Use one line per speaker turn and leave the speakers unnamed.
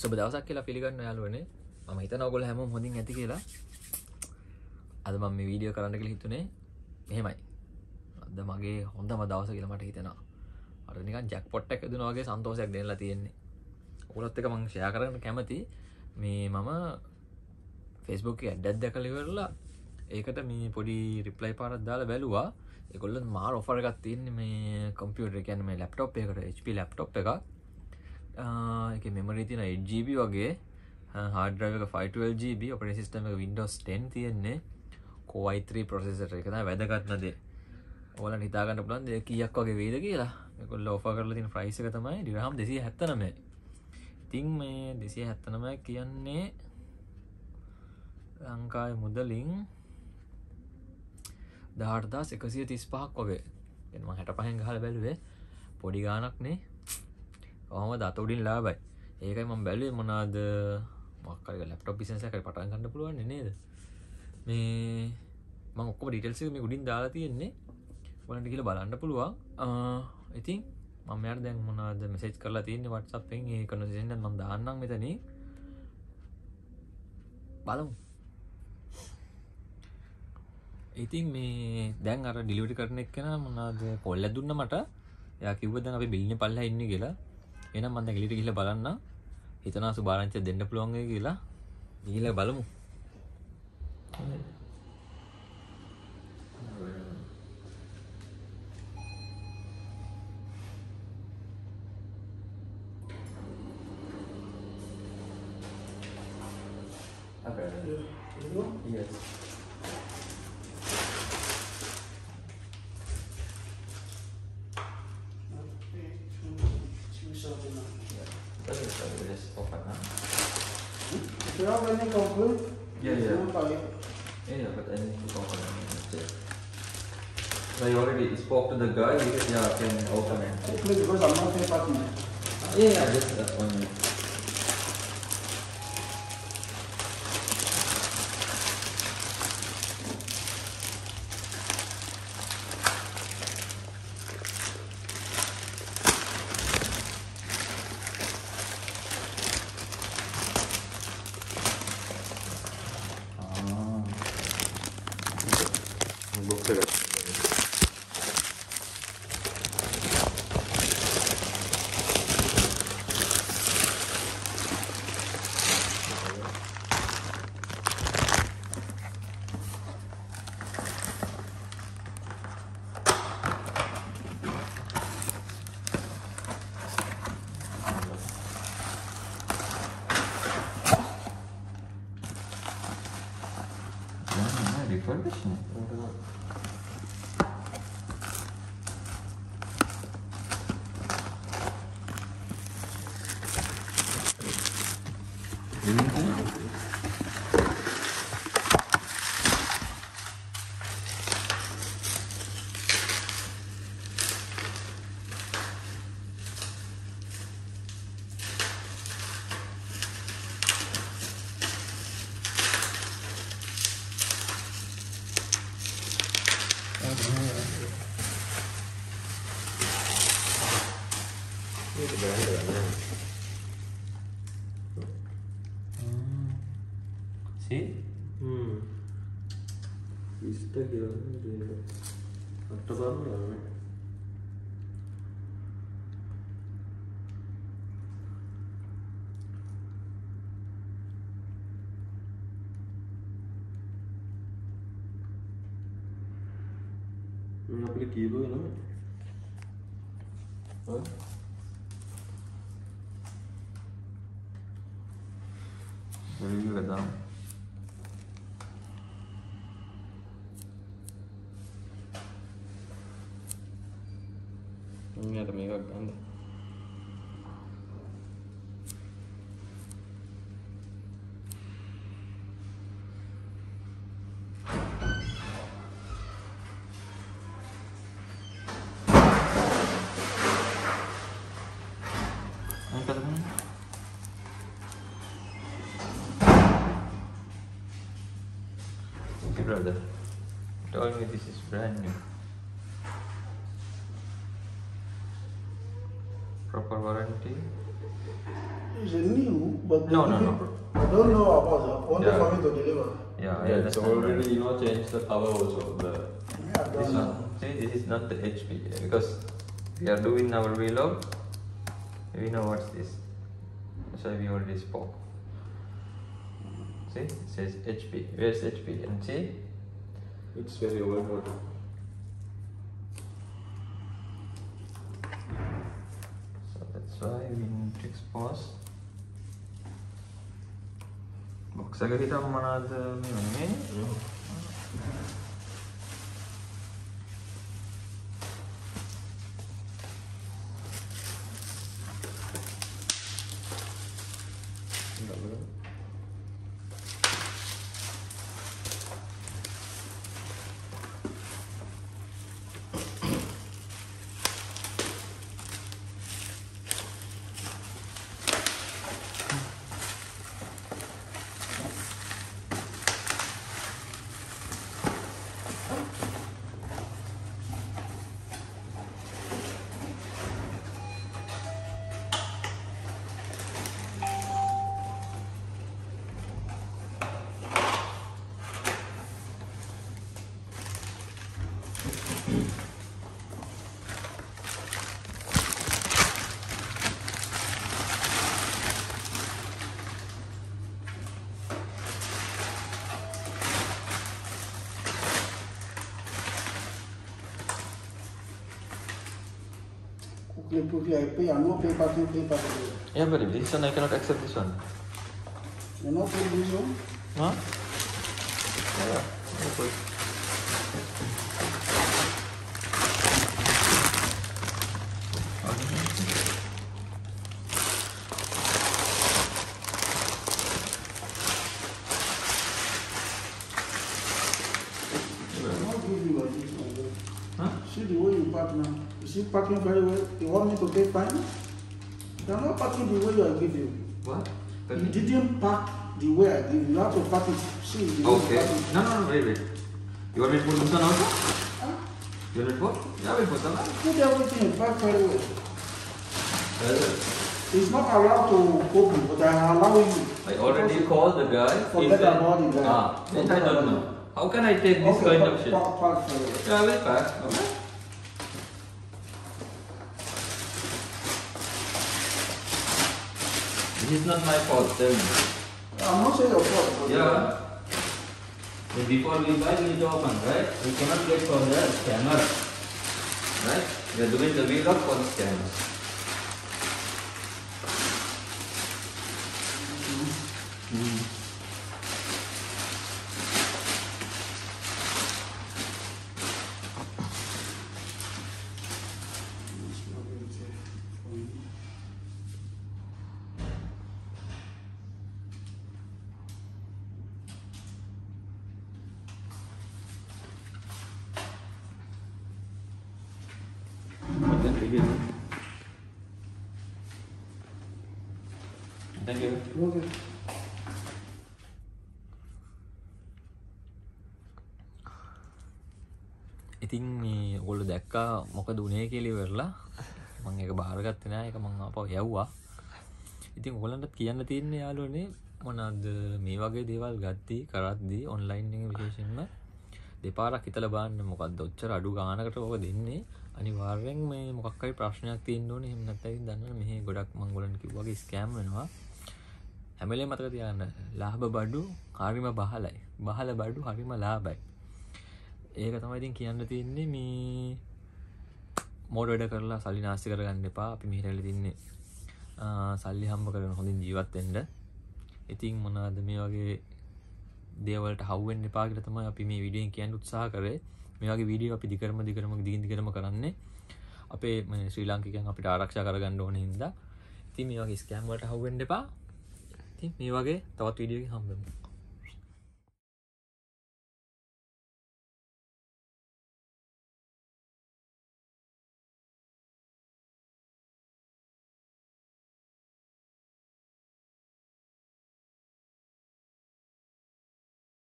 සුබ දවසක් කියලා පිළිගන්න යාළුවනේ. මම හිතනවා ඔයගොල්ලෝ හැමෝම හොඳින් ඇති කියලා. අද මම මේ වීඩියෝ කරන්න කියලා හිතුනේ මෙහෙමයි. අද මගේ හොඳම දවස කියලා මට හිතෙනවා. අර නිකන් ජැක්පොට් එකක් දුනා වගේ සන්තෝෂයක් දෙන්නලා තියෙන්නේ. ඔයගොල්ලොත් එක්ක මම ෂෙයා කරන්න කැමති. මේ මම Facebook එකේ ඇඩ් එකක් දැකලා ඉවරලා ඒකට මේ පොඩි රිප්ලයි පාරක් දාලා බැලුවා. ඒගොල්ලෝ මාර ඔෆර් එකක් තියෙන්නේ මේ කම්පියුටර් කියන්නේ මේ ලැප්ටොප් එකකට HP ලැප්ටොප් එකක්. ඒකේ මෙමරි තියෙන 8GB වගේ hard drive එක 512GB operating system එක Windows 10 තියෙන්නේ Core i3 processor එක තමයි වැදගත්ම දේ. ඔයාලට හිතා ගන්න පුළුවන් දෙය කීයක් වගේ වේද කියලා. මේගොල්ලෝ ඔෆර් කරලා තියෙන price එක තමයි dirham 279. ඉතින් මේ 279 කියන්නේ ලංකාවේ මුදලින් 18135ක් වගේ. එන්න මම 65න් ගහලා බැලුවේ පොඩි ගාණක් නේ. කොහොමද අත උඩින් ලාභයි. ඒකයි මම බැලුවේ මොනවාද මොකක් හරි ලැප්ටොප් බිස්නස් එකක් හරි පටන් ගන්න පුළුවන් නේද? මේ මම ඔක්කොම ඩීටේල්ස් එක මේ උඩින් දාලා තියෙන්නේ. ඔයාලන්ට ගිහලා බලන්න පුළුවන්. ඉතින් මම මෙයාට දැන් මොනවාද මෙසේජ් කරලා තියෙන්නේ WhatsApp එකෙන්. ඒ කන්වර්සේෂන් එක මම දාන්නම් මෙතනින්. බලමු. ඉතින් මේ දැන් අර ඩිලිවරි කරන එක්කෙනා මොනවාද කෝල් එකක් දුන්නා මට. එයා කිව්වා දැන් අපි බිල්නේ පල්ලෙහා ඉන්නේ කියලා. එහෙනම් මම දැන් එළියට ගිහලා බලන්න. හිතනවා සුභාරංචිය දෙන්න පුළුවන් වෙයි කියලා. ගිහලා බලමු. Okay. Yes.
Do you have any complaint?
Yeah. Yeah, but I need to open it. So you already spoke to the guy? Yeah, I can open it.
Please, because I'm not a partner.
Yeah, just that 1 minute. Box එක refurbishment. See?
Isto aqui, ó. Tá trabalhando, né? Não aplicativo, não?
Review එක දාමු. මේකක් ගන්න. Brother told me this is brand new. Proper warranty.
Is it new?
But
No.
I don't know about that. Only
Yeah.
for me to deliver.
Yeah, I
Yeah, it's
understand.
already changed the color also.
Yeah, I
This
don't know.
one, see, this is not the HP because we are doing our reload. We know what's this. That's why we already spoke. See, it says HP. Where's HP? And see,
It's very old.
so that's why we need to expose. Box එක හිටම මොනවද මේ
Quickly, I pay. I no pay parking.
Yeah, but this one I cannot accept this one.
You know pay this one?
Huh? Yeah. Okay.
I not give you this one.
Huh?
See the way you park now. You see parking very well. You want me to pay fine? You are not parking the way I give you.
What?
You didn't park the way I give you. You have to park it. See the way
Okay.
you park it.
No, wait. You want me to put this one also?
Huh?
You want me to put? Yeah, we'll put that one.
Put everything back very well. It's not allowed to open, but I allow you.
I already called the guy. He
Forget
said-
about it, guy.
Then I don't know. How can I take this kind of shit?
Park very well.
Yeah, I will pack. Okay. This is not my fault, tell me.
I'm not saying your fault. But
Yeah. Then before we buy, we need to open, right? We cannot get for the scammer. Right? We are doing the vlog for the scammers. Thank you.
Okay.
ඉතින් මේ ඔගොල්ලෝ දැක්කා මොකද උනේ කියලා ඉවරලා මම ඒක බාරගත්තේ නෑ ඒක මම ආපහු යවුවා. ඉතින් ඔයගොල්ලන්ට කියන්න තියෙන්නේ යාළුවනේ මොනවාද මේ වගේ දේවල් ගත්තී කරද්දී ඔන්ලයින් එකේ විශේෂයෙන්ම දෙපාරක් හිතලා බලන්න මොකද්ද ඔච්චර අඩු ගානකට ඔක දෙන්නේ අනිවාර්යෙන් මේ මොකක් හරි ප්‍රශ්නයක් තියෙන්න ඕනේ එහෙම නැත්නම් දන්නවනේ මෙහි ගොඩක් මම ඔයගොල්ලන්ට කිව්වා වගේ ස්කෑම් වෙනවා හැම වෙලේම මතක තියාගන්න ලාභ බඩු හරිම බහලයි බහල බඩු හරිම ලාභයි ඒක තමයි ඉතින් කියන්න තියෙන්නේ මේ මෝඩ වැඩ කරලා සල්ලි නාස්ති කරගන්න එපා අපි මෙහෙට ඇවිල්ලා තින්නේ සල්ලි හම්බ කරගෙන හොඳින් ජීවත් වෙන්න ඉතින් මොනවාද මේ වගේ දේවල්ට හවුවෙන්න එපා කියලා තමයි අපි මේ වීඩියෝෙන් කියන්න උත්සාහ කරේ මේ වගේ වීඩියෝ අපි දිගටම කරන්නේ අපේ මේ ශ්‍රී ලාංකිකයන් අපිට ආරක්ෂා කරගන්න ඕන හින්දා ඉතින් මේ වගේ ස්කෑම් වලට හවුවෙන්න එපා ඉතින් මේ වගේ තවත් වීඩියෝ එකකින් හම්බෙමු